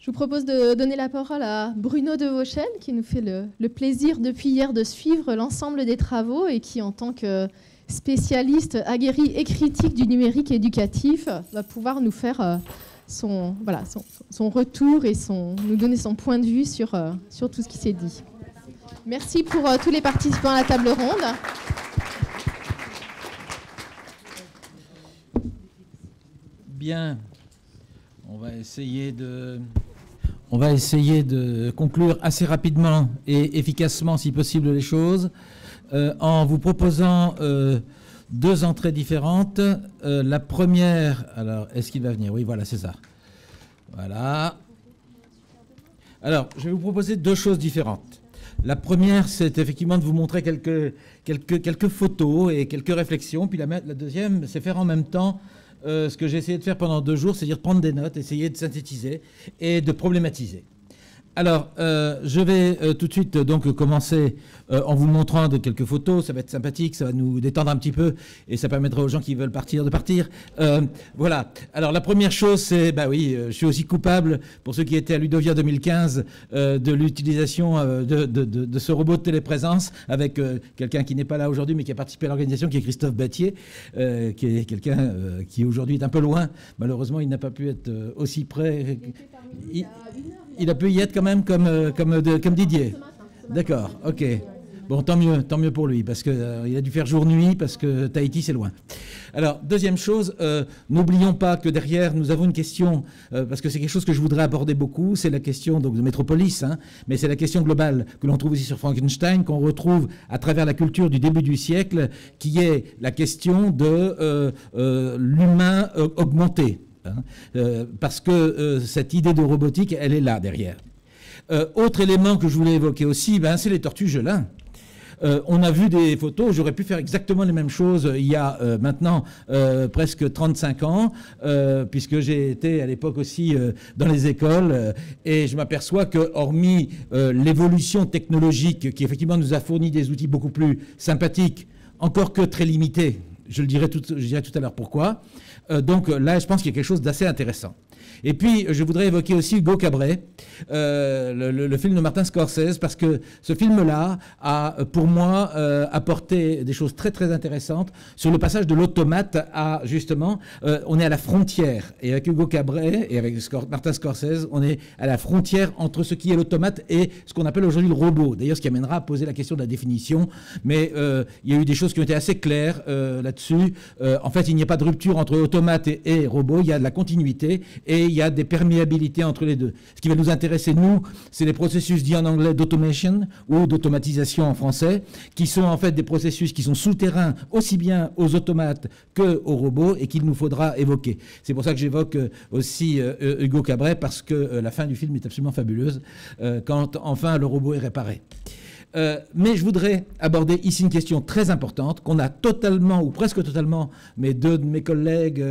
Je vous propose de donner la parole à Bruno de Vauchel, qui nous fait le plaisir depuis hier de suivre l'ensemble des travaux et qui, en tant que spécialiste aguerri et critique du numérique éducatif, va pouvoir nous faire son retour et nous donner son point de vue sur tout ce qui s'est dit. Merci pour tous les participants à la table ronde. Bien, on va essayer de conclure assez rapidement et efficacement, si possible, les choses, en vous proposant deux entrées différentes. La première, alors, est-ce qu'il va venir? Oui, voilà, c'est ça. Voilà. Alors, je vais vous proposer deux choses différentes. La première, c'est effectivement de vous montrer quelques photos et quelques réflexions. Puis la deuxième, c'est faire en même temps ce que j'ai essayé de faire pendant 2 jours, c'est-à-dire prendre des notes, essayer de synthétiser et de problématiser. Alors, je vais tout de suite donc commencer en vous montrant quelques photos. Ça va être sympathique, ça va nous détendre un petit peu et ça permettra aux gens qui veulent partir de partir. Voilà. Alors, la première chose, c'est, bah oui, je suis aussi coupable, pour ceux qui étaient à Ludovia 2015, de l'utilisation de ce robot de téléprésence avec quelqu'un qui n'est pas là aujourd'hui, mais qui a participé à l'organisation, qui est Christophe Battier, qui est quelqu'un qui aujourd'hui est un peu loin. Malheureusement, il n'a pas pu être aussi près. Il a pu y être quand même comme Didier. D'accord, ok. Bon, tant mieux pour lui, parce qu'il a dû faire jour-nuit, parce que Tahiti, c'est loin. Alors, deuxième chose, n'oublions pas que derrière, nous avons une question, parce que c'est quelque chose que je voudrais aborder beaucoup, c'est la question donc, de Métropolis, hein, mais c'est la question globale que l'on trouve aussi sur Frankenstein, qu'on retrouve à travers la culture du début du siècle, qui est la question de l'humain augmenté. Parce que cette idée de robotique, elle est là derrière. Autre élément que je voulais évoquer aussi, c'est les tortues Gelin. On a vu des photos, j'aurais pu faire exactement les mêmes choses il y a maintenant presque 35 ans, puisque j'ai été à l'époque aussi dans les écoles, et je m'aperçois que, hormis l'évolution technologique qui effectivement nous a fourni des outils beaucoup plus sympathiques, encore que très limités, je dirai tout à l'heure pourquoi. Donc là, je pense qu'il y a quelque chose d'assez intéressant. Et puis, je voudrais évoquer aussi Hugo Cabret, le film de Martin Scorsese, parce que ce film-là a, pour moi, apporté des choses très, très intéressantes sur le passage de l'automate à, justement, on est à la frontière. Et avec Hugo Cabret et avec Martin Scorsese, on est à la frontière entre ce qui est l'automate et ce qu'on appelle aujourd'hui le robot. D'ailleurs, ce qui amènera à poser la question de la définition. Mais il y a eu des choses qui ont été assez claires là-dessus. En fait, il n'y a pas de rupture entre automate et robot. Il y a de la continuité et il y a des perméabilités entre les deux. Ce qui va nous intéresser, nous, c'est les processus dits en anglais d'automation ou d'automatisation en français, qui sont en fait des processus qui sont souterrains aussi bien aux automates qu'aux robots et qu'il nous faudra évoquer. C'est pour ça que j'évoque aussi Hugo Cabret, parce que la fin du film est absolument fabuleuse quand enfin le robot est réparé. Mais je voudrais aborder ici une question très importante qu'on a totalement, ou presque totalement, mais deux de mes collègues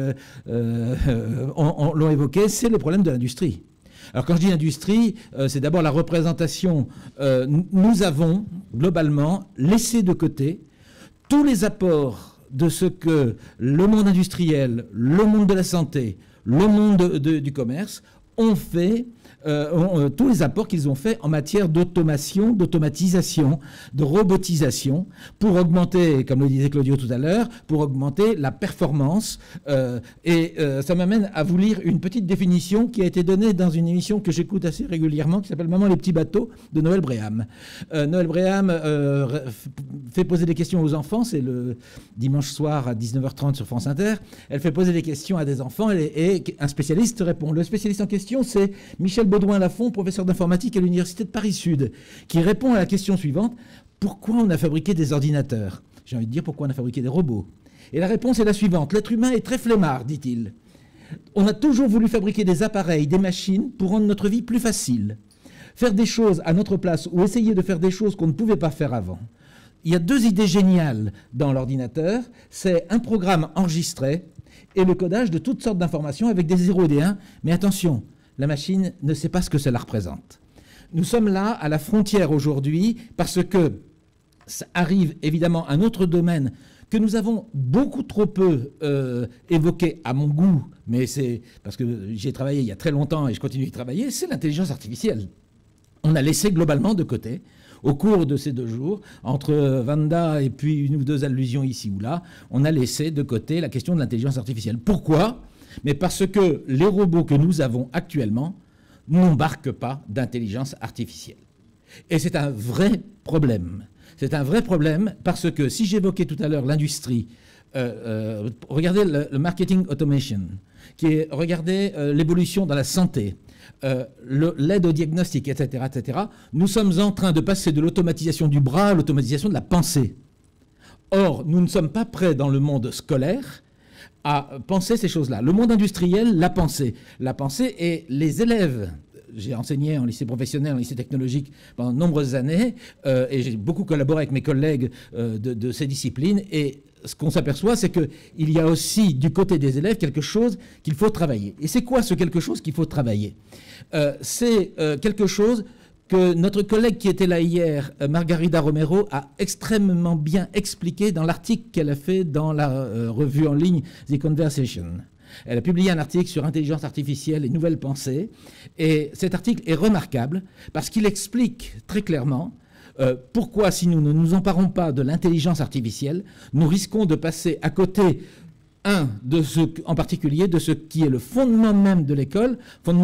l'ont évoqué, c'est le problème de l'industrie. Alors quand je dis industrie, c'est d'abord la représentation. Nous avons globalement laissé de côté tous les apports de ce que le monde industriel, le monde de la santé, le monde du commerce ont fait, tous les apports qu'ils ont faits en matière d'automation, d'automatisation, de robotisation, pour augmenter, comme le disait Claudio tout à l'heure, pour augmenter la performance. Ça m'amène à vous lire une petite définition qui a été donnée dans une émission que j'écoute assez régulièrement, qui s'appelle Maman les petits bateaux, de Noël Bréham. Noël Bréham fait poser des questions aux enfants, c'est le dimanche soir à 19h30 sur France Inter. Elle fait poser des questions à des enfants et un spécialiste répond. Le spécialiste en question, c'est Michel Baudouin-Lafont, professeur d'informatique à l'Université de Paris-Sud, qui répond à la question suivante: pourquoi on a fabriqué des ordinateurs? J'ai envie de dire pourquoi on a fabriqué des robots. Et la réponse est la suivante: l'être humain est très flemmard, dit-il. On a toujours voulu fabriquer des appareils, des machines pour rendre notre vie plus facile. Faire des choses à notre place ou essayer de faire des choses qu'on ne pouvait pas faire avant. Il y a deux idées géniales dans l'ordinateur, c'est un programme enregistré et le codage de toutes sortes d'informations avec des 0 et des 1, mais attention, la machine ne sait pas ce que cela représente. Nous sommes là à la frontière aujourd'hui parce que ça arrive évidemment un autre domaine que nous avons beaucoup trop peu évoqué à mon goût, mais c'est parce que j'y ai travaillé il y a très longtemps et je continue d'y travailler, c'est l'intelligence artificielle. On a laissé globalement de côté, au cours de ces 2 jours, entre Vanda et puis une ou 2 allusions ici ou là, on a laissé de côté la question de l'intelligence artificielle. Pourquoi ? Mais parce que les robots que nous avons actuellement n'embarquent pas d'intelligence artificielle. Et c'est un vrai problème. C'est un vrai problème parce que si j'évoquais tout à l'heure l'industrie, regardez le marketing automation, regardez l'évolution dans la santé, l'aide au diagnostic, etc., etc., nous sommes en train de passer de l'automatisation du bras à l'automatisation de la pensée. Or, nous ne sommes pas prêts dans le monde scolaire à penser ces choses-là. Le monde industriel l'a pensé. La pensée et les élèves. J'ai enseigné en lycée professionnel, en lycée technologique pendant de nombreuses années et j'ai beaucoup collaboré avec mes collègues de ces disciplines. Et ce qu'on s'aperçoit, c'est qu'il y a aussi du côté des élèves quelque chose qu'il faut travailler. Et c'est quoi ce quelque chose qu'il faut travailler ? C'est quelque chose que notre collègue qui était là hier, Margarida Romero, a extrêmement bien expliqué dans l'article qu'elle a fait dans la revue en ligne The Conversation. Elle a publié un article sur intelligence artificielle et nouvelles pensées. Et cet article est remarquable parce qu'il explique très clairement pourquoi, si nous ne nous emparons pas de l'intelligence artificielle, nous risquons de passer à côté, en particulier, de ce qui est le fondement même de l'école,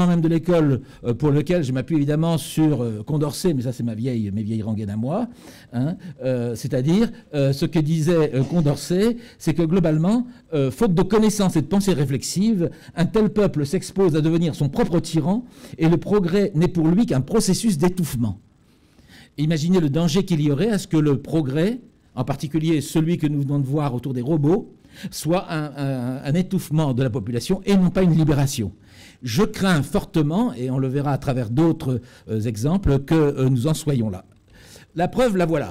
pour lequel je m'appuie évidemment sur Condorcet, mais ça c'est mes vieilles rengaines à moi, c'est-à-dire ce que disait Condorcet, c'est que globalement, faute de connaissances et de pensée réflexive, un tel peuple s'expose à devenir son propre tyran et le progrès n'est pour lui qu'un processus d'étouffement. Imaginez le danger qu'il y aurait à ce que le progrès, en particulier celui que nous venons de voir autour des robots, soit un étouffement de la population et non pas une libération. Je crains fortement, et on le verra à travers d'autres exemples, que nous en soyons là. La preuve, la voilà.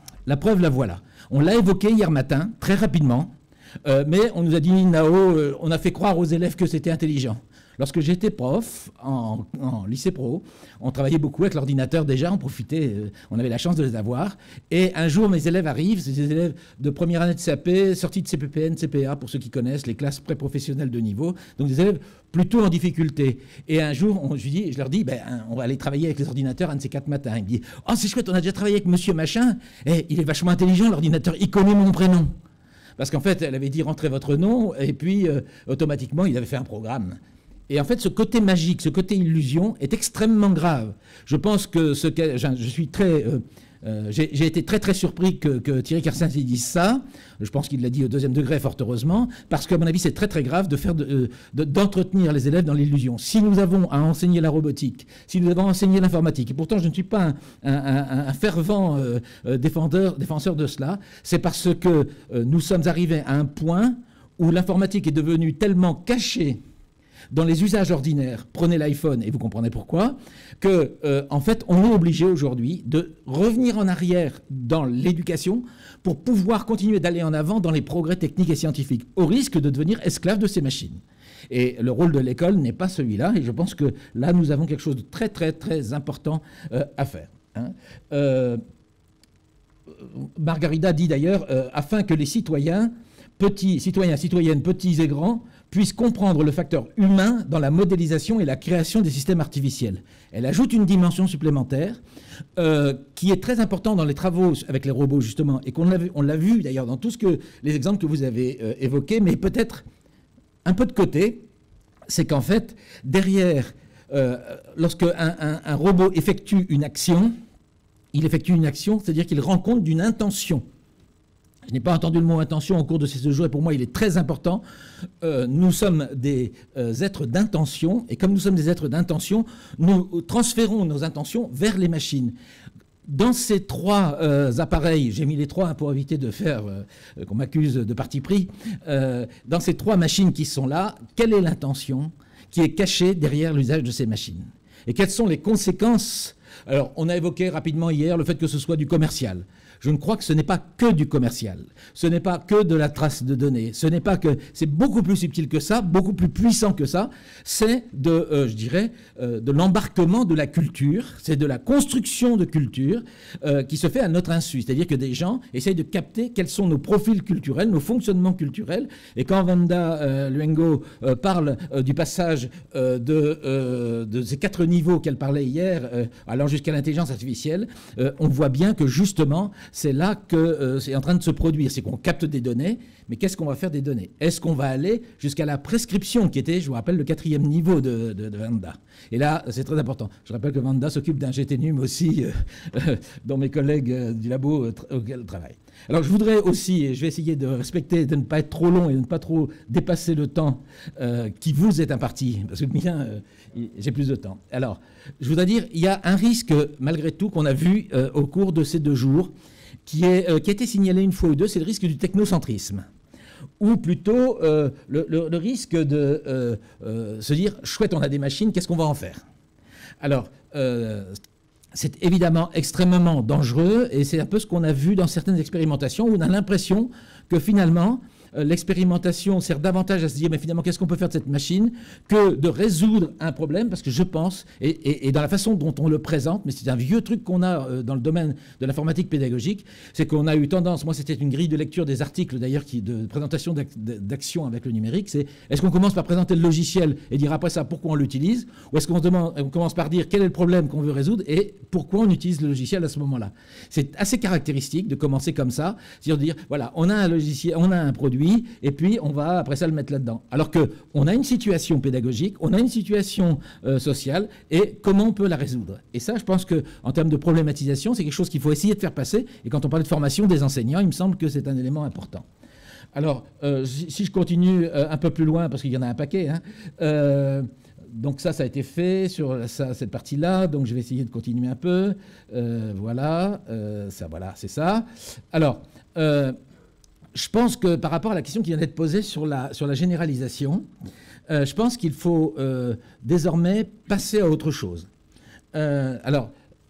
On l'a évoqué hier matin, très rapidement, mais on nous a dit, Nao, on a fait croire aux élèves que c'était intelligent. Lorsque j'étais prof en lycée pro, on travaillait beaucoup avec l'ordinateur déjà, on profitait, on avait la chance de les avoir. Et un jour, mes élèves arrivent, c'est des élèves de première année de CAP, sortis de CPPN, CPA, pour ceux qui connaissent, les classes pré-professionnelles de niveau, donc des élèves plutôt en difficulté. Et un jour, je leur dis, on va aller travailler avec les ordinateurs un de ces 4 matins. Il me dit, oh c'est chouette, on a déjà travaillé avec monsieur machin, et il est vachement intelligent, l'ordinateur, il connaît mon prénom. Parce qu'en fait, elle avait dit, rentrez votre nom, et puis automatiquement, il avait fait un programme. Et en fait, ce côté magique, ce côté illusion est extrêmement grave. Je pense que je suis très... j'ai été très très surpris que Thierry Kersens dise ça. Je pense qu'il l'a dit au 2e degré, fort heureusement, parce qu'à mon avis, c'est très très grave d'entretenir les élèves dans l'illusion. Si nous avons à enseigner la robotique, si nous avons à enseigner l'informatique, et pourtant je ne suis pas un fervent défenseur de cela, c'est parce que nous sommes arrivés à un point où l'informatique est devenue tellement cachée dans les usages ordinaires, prenez l'iPhone et vous comprenez pourquoi, que en fait, on est obligé aujourd'hui de revenir en arrière dans l'éducation pour pouvoir continuer d'aller en avant dans les progrès techniques et scientifiques, au risque de devenir esclave de ces machines. Et le rôle de l'école n'est pas celui-là, et je pense que là, nous avons quelque chose de très, très, très important à faire. Margarida dit d'ailleurs, afin que les citoyens, citoyennes, petits et grands, puissent comprendre le facteur humain dans la modélisation et la création des systèmes artificiels. Elle ajoute une dimension supplémentaire qui est très importante dans les travaux avec les robots, justement, et on l'a vu d'ailleurs dans tous les exemples que vous avez évoqués, mais peut-être un peu de côté, c'est qu'en fait, derrière, lorsque un robot effectue une action, c'est-à-dire qu'il rend compte d'une intention. Je n'ai pas entendu le mot intention au cours de ces 2 jours et pour moi il est très important. Nous sommes des êtres d'intention et comme nous sommes des êtres d'intention, nous transférons nos intentions vers les machines. Dans ces 3 appareils, j'ai mis les 3 pour éviter de faire qu'on m'accuse de parti pris, dans ces 3 machines qui sont là, quelle est l'intention qui est cachée derrière l'usage de ces machines? Et quelles sont les conséquences? Alors, on a évoqué rapidement hier le fait que ce soit du commercial. Je ne crois que ce n'est pas que du commercial, ce n'est pas que de la trace de données, ce n'est pas que... C'est beaucoup plus subtil que ça, beaucoup plus puissant que ça. C'est de, je dirais, de l'embarquement de la culture, c'est de la construction de culture qui se fait à notre insu. C'est-à-dire que des gens essayent de capter quels sont nos profils culturels, nos fonctionnements culturels. Et quand Wanda Luengo parle du passage de ces 4 niveaux qu'elle parlait hier, allant jusqu'à l'intelligence artificielle, on voit bien que justement, c'est là que c'est en train de se produire. C'est qu'on capte des données, mais qu'est-ce qu'on va faire des données? Est-ce qu'on va aller jusqu'à la prescription, qui était, je vous rappelle, le 4e niveau de Wanda? Et là, c'est très important. Je rappelle que Wanda s'occupe d'un GTNUM aussi, dont mes collègues du labo auquel travaillent. Alors, je voudrais aussi, et je vais essayer de respecter, de ne pas être trop long et de ne pas trop dépasser le temps qui vous est imparti, parce que le mien, j'ai plus de temps. Alors, je voudrais dire, il y a un risque, malgré tout, qu'on a vu au cours de ces 2 jours, qui a été signalé une fois ou deux, c'est le risque du technocentrisme. Ou plutôt le risque de se dire, chouette, on a des machines, qu'est-ce qu'on va en faire? Alors, c'est évidemment extrêmement dangereux, et c'est un peu ce qu'on a vu dans certaines expérimentations, où on a l'impression que finalement, l'expérimentation sert davantage à se dire, mais finalement, qu'est-ce qu'on peut faire de cette machine, que de résoudre un problème, parce que je pense, et dans la façon dont on le présente, mais c'est un vieux truc qu'on a dans le domaine de l'informatique pédagogique, c'est qu'on a eu tendance, moi c'était une grille de lecture des articles d'ailleurs, de présentation d'actions avec le numérique, c'est est-ce qu'on commence par présenter le logiciel et dire après ça pourquoi on l'utilise, ou est-ce qu'on commence par dire quel est le problème qu'on veut résoudre et pourquoi on utilise le logiciel à ce moment-là. C'est assez caractéristique de commencer comme ça, c'est-à-dire de dire, voilà, on a un logiciel, on a un produit, et puis on va après ça le mettre là-dedans. Alors qu'on a une situation pédagogique, on a une situation sociale, et comment on peut la résoudre? Et ça, je pense qu'en termes de problématisation, c'est quelque chose qu'il faut essayer de faire passer, et quand on parle de formation des enseignants, il me semble que c'est un élément important. Alors, si je continue un peu plus loin, parce qu'il y en a un paquet, hein, donc ça a été fait sur cette partie-là, donc je vais essayer de continuer un peu. Voilà, c'est ça. Alors, je pense que par rapport à la question qui vient d'être posée sur la généralisation, je pense qu'il faut désormais passer à autre chose. Alors,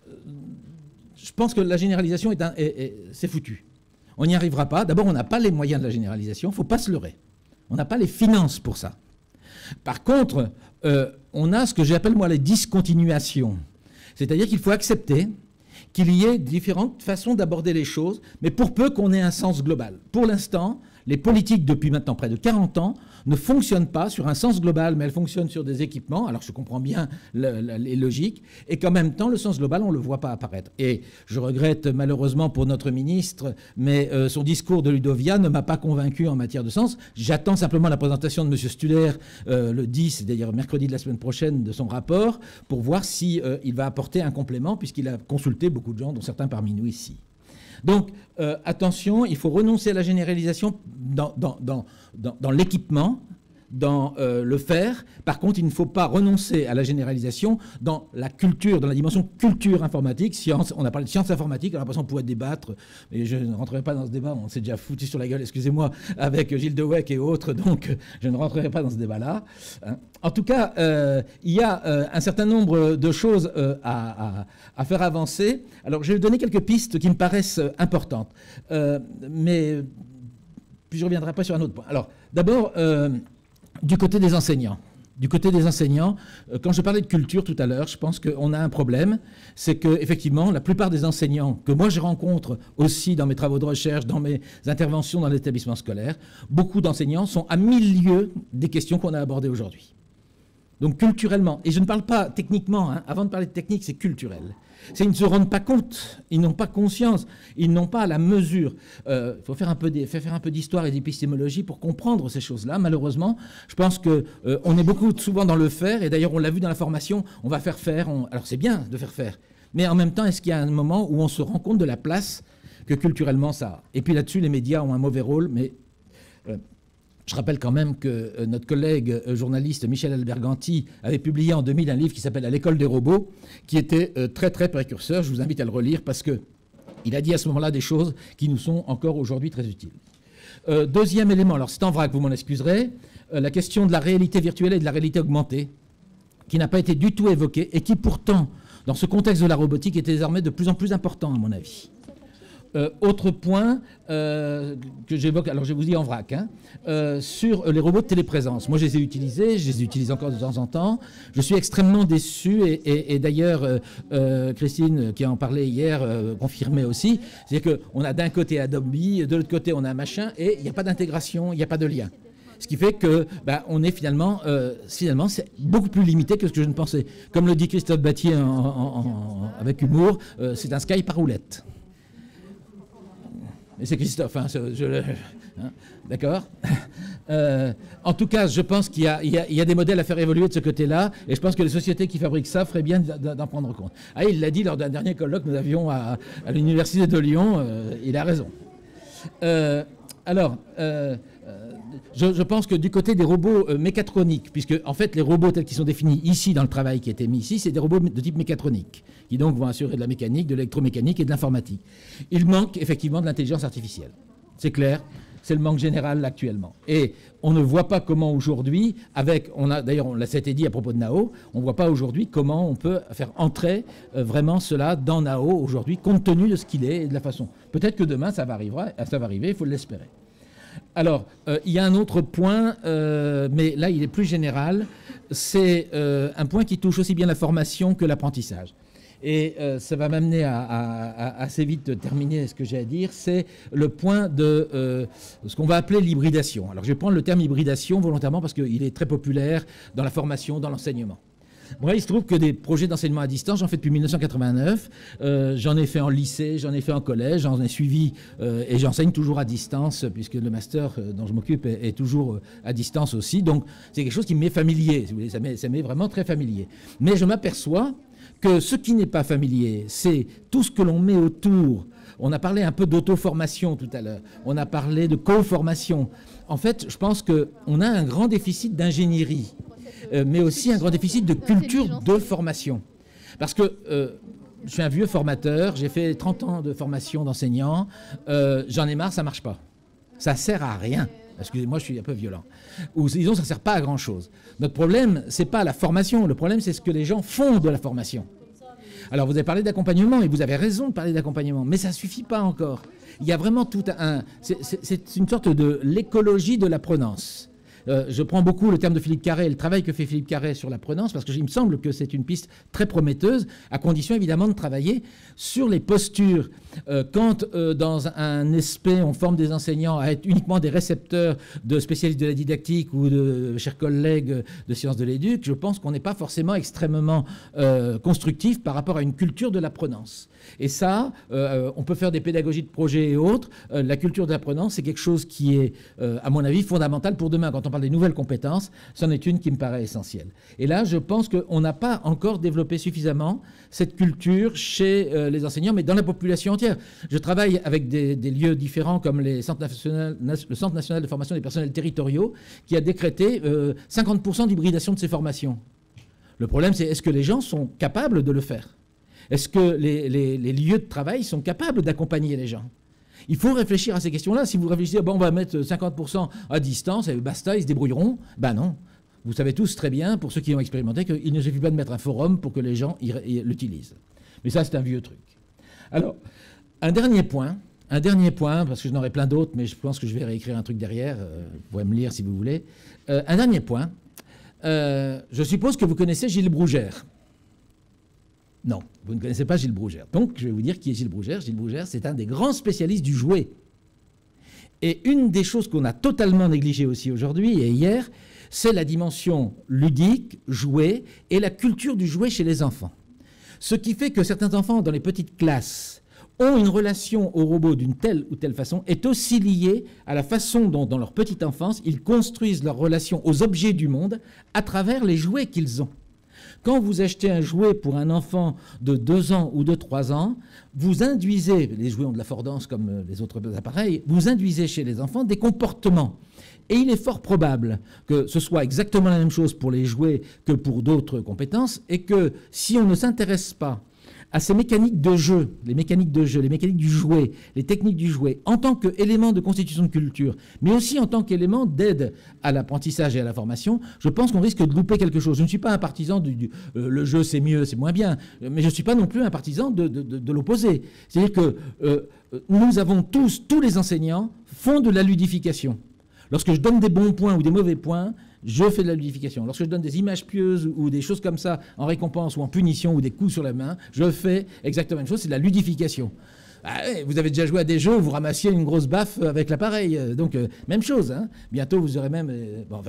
je pense que la généralisation, c'est foutu. On n'y arrivera pas. D'abord, on n'a pas les moyens de la généralisation, il ne faut pas se leurrer. On n'a pas les finances pour ça. Par contre, on a ce que j'appelle, moi, les discontinuations. C'est-à-dire qu'il faut accepter qu'il y ait différentes façons d'aborder les choses, mais pour peu qu'on ait un sens global. Pour l'instant, les politiques, depuis maintenant près de 40 ans, ne fonctionnent pas sur un sens global, mais elles fonctionnent sur des équipements. Alors je comprends bien les logiques, et qu'en même temps, le sens global, on ne le voit pas apparaître. Et je regrette malheureusement pour notre ministre, mais son discours de Ludovia ne m'a pas convaincu en matière de sens. J'attends simplement la présentation de M. Studer le 10, c'est-à-dire mercredi de la semaine prochaine, de son rapport, pour voir si il va apporter un complément, puisqu'il a consulté beaucoup de gens, dont certains parmi nous ici. Donc, attention, il faut renoncer à la généralisation dans l'équipement, dans le faire. Par contre, il ne faut pas renoncer à la généralisation dans la culture, dans la dimension culture informatique, science. On a parlé de sciences informatiques, on a l'impression qu'on pourrait débattre, mais je ne rentrerai pas dans ce débat, on s'est déjà foutu sur la gueule, excusez-moi, avec Gilles Dewecq et autres, donc je ne rentrerai pas dans ce débat-là. En tout cas, il y a un certain nombre de choses à faire avancer. Alors, je vais donner quelques pistes qui me paraissent importantes, mais puis je ne reviendrai pas sur un autre point. Alors, d'abord, du côté des enseignants. Du côté des enseignants, quand je parlais de culture tout à l'heure, je pense qu'on a un problème. C'est qu'effectivement, la plupart des enseignants que moi je rencontre aussi dans mes travaux de recherche, dans mes interventions dans l'établissement scolaire, beaucoup d'enseignants sont à milieu des questions qu'on a abordées aujourd'hui. Donc culturellement, et je ne parle pas techniquement, hein, avant de parler de technique, c'est culturel. Ils ne se rendent pas compte, ils n'ont pas conscience, ils n'ont pas la mesure. Il faut faire un peu d'histoire et d'épistémologie pour comprendre ces choses-là. Malheureusement, je pense qu'on est beaucoup souvent dans le faire, et d'ailleurs on l'a vu dans la formation, on va faire faire. Alors c'est bien de faire faire, mais en même temps, est-ce qu'il y a un moment où on se rend compte de la place que culturellement ça a? Et puis là-dessus, les médias ont un mauvais rôle, mais... Je rappelle quand même que notre collègue journaliste Michel Alberganti avait publié en 2000 un livre qui s'appelle « À l'école des robots », qui était très très précurseur. Je vous invite à le relire parce qu'il a dit à ce moment-là des choses qui nous sont encore aujourd'hui très utiles. Deuxième élément, alors c'est en vrac, vous m'en excuserez, la question de la réalité virtuelle et de la réalité augmentée, qui n'a pas été du tout évoquée et qui pourtant, dans ce contexte de la robotique, est désormais de plus en plus important à mon avis. Autre point que j'évoque, alors je vous dis en vrac, hein, sur les robots de téléprésence. Moi, je les ai utilisés, je les utilise encore de temps en temps. Je suis extrêmement déçu, et d'ailleurs, Christine, qui en parlait hier, confirmait aussi, c'est-à-dire qu'on a d'un côté Adobe, de l'autre côté on a un machin, et il n'y a pas d'intégration, il n'y a pas de lien. Ce qui fait que on est finalement c'est beaucoup plus limité que ce que je ne pensais. Comme le dit Christophe Battier avec humour, c'est un Skype par roulette. Mais c'est Christophe, hein, d'accord. En tout cas, je pense qu'il y a des modèles à faire évoluer de ce côté-là, et je pense que les sociétés qui fabriquent ça feraient bien d'en prendre compte. Ah, il l'a dit lors d'un dernier colloque que nous avions à l'Université de Lyon, il a raison. Je pense que du côté des robots mécatroniques, puisque en fait les robots tels qu'ils sont définis ici dans le travail qui a été mis ici, c'est des robots de type mécatronique, qui donc vont assurer de la mécanique, de l'électromécanique et de l'informatique. Il manque effectivement de l'intelligence artificielle. C'est clair, c'est le manque général actuellement. Et on ne voit pas comment aujourd'hui, d'ailleurs on l'a été dit à propos de Nao, on ne voit pas aujourd'hui comment on peut faire entrer vraiment cela dans Nao aujourd'hui, compte tenu de ce qu'il est et de la façon. Peut-être que demain ça va arriver, il faut l'espérer. Alors, il y a un autre point, mais là, il est plus général. C'est un point qui touche aussi bien la formation que l'apprentissage. Et ça va m'amener à assez vite terminer ce que j'ai à dire. C'est le point de ce qu'on va appeler l'hybridation. Alors, je vais prendre le terme hybridation volontairement parce qu'il est très populaire dans la formation, dans l'enseignement. Moi, il se trouve que des projets d'enseignement à distance, j'en fais depuis 1989. J'en ai fait en lycée, j'en ai fait en collège, j'en ai suivi et j'enseigne toujours à distance puisque le master dont je m'occupe est toujours à distance aussi. Donc, c'est quelque chose qui m'est familier. Si vous voulez, ça m'est vraiment très familier. Mais je m'aperçois que ce qui n'est pas familier, c'est tout ce que l'on met autour. On a parlé un peu d'auto-formation tout à l'heure. On a parlé de co-formation. En fait, je pense qu'on a un grand déficit d'ingénierie. Mais aussi un grand déficit de culture de formation. Parce que je suis un vieux formateur, j'ai fait 30 ans de formation d'enseignant, j'en ai marre, ça ne marche pas. Ça sert à rien. Excusez-moi, je suis un peu violent. Ou disons, ça ne sert pas à grand-chose. Notre problème, ce n'est pas la formation, le problème, c'est ce que les gens font de la formation. Alors, vous avez parlé d'accompagnement, et vous avez raison de parler d'accompagnement, mais ça ne suffit pas encore. Il y a vraiment tout un... C'est une sorte de l'écologie de l'apprenance. Je prends beaucoup le terme de Philippe Carré, le travail que fait Philippe Carré sur l'apprenance, parce qu'il me semble que c'est une piste très prometteuse, à condition évidemment de travailler sur les postures. Quand dans un ESP, on forme des enseignants à être uniquement des récepteurs de spécialistes de la didactique ou de chers collègues de sciences de l'éduc, je pense qu'on n'est pas forcément extrêmement constructif par rapport à une culture de l'apprenance. Et ça, on peut faire des pédagogies de projet et autres. La culture de l'apprenance, c'est quelque chose qui est, à mon avis, fondamental pour demain. Quand on parle des nouvelles compétences, c'en est une qui me paraît essentielle. Et là, je pense qu'on n'a pas encore développé suffisamment cette culture chez les enseignants, mais dans la population entière. Je travaille avec des lieux différents comme le Centre national de formation des personnels territoriaux, qui a décrété 50% d'hybridation de ses formations. Le problème, c'est est-ce que les gens sont capables de le faire ? Est-ce que les lieux de travail sont capables d'accompagner les gens ? Il faut réfléchir à ces questions-là. Si vous réfléchissez, bon, on va mettre 50% à distance, et basta, ils se débrouilleront. Ben non. Vous savez tous très bien, pour ceux qui ont expérimenté, qu'il ne suffit pas de mettre un forum pour que les gens l'utilisent. Mais ça, c'est un vieux truc. Alors, un dernier point, parce que j'en aurai plein d'autres, mais je pense que je vais réécrire un truc derrière. Vous pourrez me lire si vous voulez. Un dernier point. Je suppose que vous connaissez Gilles Brougère. Non, vous ne connaissez pas Gilles Brougère. Donc, je vais vous dire qui est Gilles Brougère. Gilles Brougère, c'est un des grands spécialistes du jouet. Et une des choses qu'on a totalement négligées aussi aujourd'hui et hier, c'est la dimension ludique, jouet, et la culture du jouet chez les enfants. Ce qui fait que certains enfants, dans les petites classes, ont une relation au robot d'une telle ou telle façon, est aussi liée à la façon dont, dans leur petite enfance, ils construisent leur relation aux objets du monde à travers les jouets qu'ils ont. Quand vous achetez un jouet pour un enfant de 2 ans ou de 3 ans, vous induisez, les jouets ont de la fordance comme les autres appareils, vous induisez chez les enfants des comportements. Et il est fort probable que ce soit exactement la même chose pour les jouets que pour d'autres compétences, et que si on ne s'intéresse pas à ces mécaniques de jeu, les mécaniques du jouet, les techniques du jouet, en tant qu'élément de constitution de culture, mais aussi en tant qu'élément d'aide à l'apprentissage et à la formation, je pense qu'on risque de louper quelque chose. Je ne suis pas un partisan le jeu c'est mieux, c'est moins bien, mais je ne suis pas non plus un partisan de l'opposé. C'est-à-dire que nous avons tous les enseignants font de la ludification. Lorsque je donne des bons points ou des mauvais points, je fais de la ludification. Lorsque je donne des images pieuses ou des choses comme ça en récompense ou en punition ou des coups sur la main, je fais exactement la même chose, c'est de la ludification. Ah ouais, vous avez déjà joué à des jeux où vous ramassiez une grosse baffe avec l'appareil. Donc, même chose. Hein. Bientôt, vous aurez même...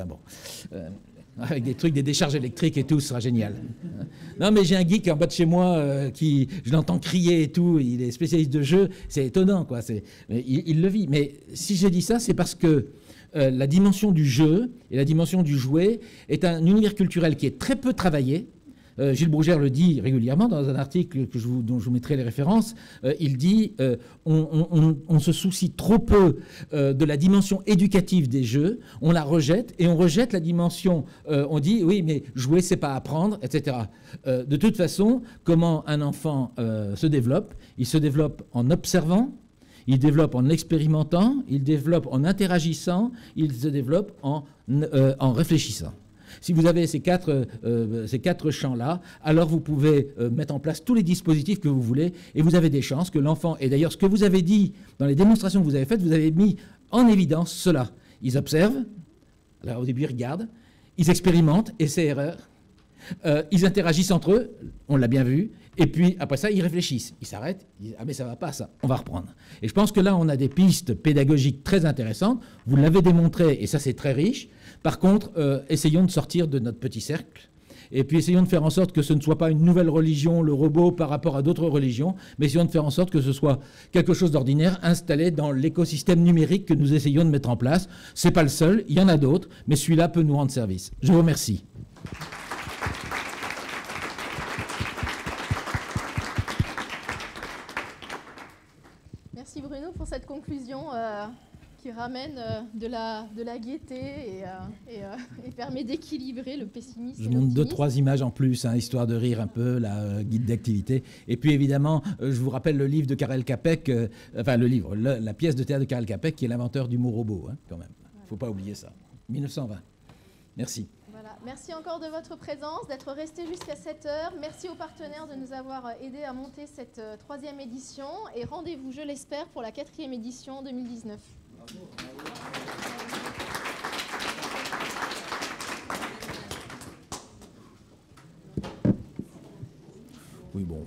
avec des trucs, des décharges électriques et tout, ce sera génial. Non, mais j'ai un geek en bas de chez moi qui, je l'entends crier et tout, il est spécialiste de jeux, c'est étonnant, quoi. Il le vit. Mais si j'ai dit ça, c'est parce que la dimension du jeu et la dimension du jouet est un univers culturel qui est très peu travaillé. Gilles Brougère le dit régulièrement dans un article dont je vous mettrai les références. Il dit on se soucie trop peu de la dimension éducative des jeux, on la rejette et on rejette la dimension. On dit oui, mais jouer, c'est pas apprendre, etc. De toute façon, comment un enfant se développe? Il se développe en observant. Il développe en expérimentant, il développe en interagissant, il se développe en réfléchissant. Si vous avez ces quatre champs-là, alors vous pouvez mettre en place tous les dispositifs que vous voulez et vous avez des chances que l'enfant... Et d'ailleurs, ce que vous avez dit dans les démonstrations que vous avez faites, vous avez mis en évidence cela. Ils observent, alors au début ils regardent, ils expérimentent, essais-erreurs, ils interagissent entre eux, on l'a bien vu, et puis après ça, ils réfléchissent, ils s'arrêtent, ils disent « Ah mais ça va pas ça, on va reprendre ». Et je pense que là, on a des pistes pédagogiques très intéressantes, vous l'avez démontré, et ça c'est très riche. Par contre, essayons de sortir de notre petit cercle, et puis essayons de faire en sorte que ce ne soit pas une nouvelle religion, le robot, par rapport à d'autres religions, mais essayons de faire en sorte que ce soit quelque chose d'ordinaire installé dans l'écosystème numérique que nous essayons de mettre en place. Ce n'est pas le seul, il y en a d'autres, mais celui-là peut nous rendre service. Je vous remercie. Merci Bruno pour cette conclusion qui ramène de la gaieté et permet d'équilibrer le pessimisme. Je montre 2-3 images en plus, hein, histoire de rire un peu, la guide d'activité. Et puis évidemment, je vous rappelle le livre de Karel Capek, la pièce de théâtre de Karel Capek, qui est l'inventeur du mot robot, hein, quand même. Il ne faut pas oublier ça. 1920. Merci. Voilà. Merci encore de votre présence, d'être resté jusqu'à 7h. Merci aux partenaires de nous avoir aidés à monter cette 3e édition. Et rendez-vous, je l'espère, pour la 4e édition 2019. Bravo. Oui, bon.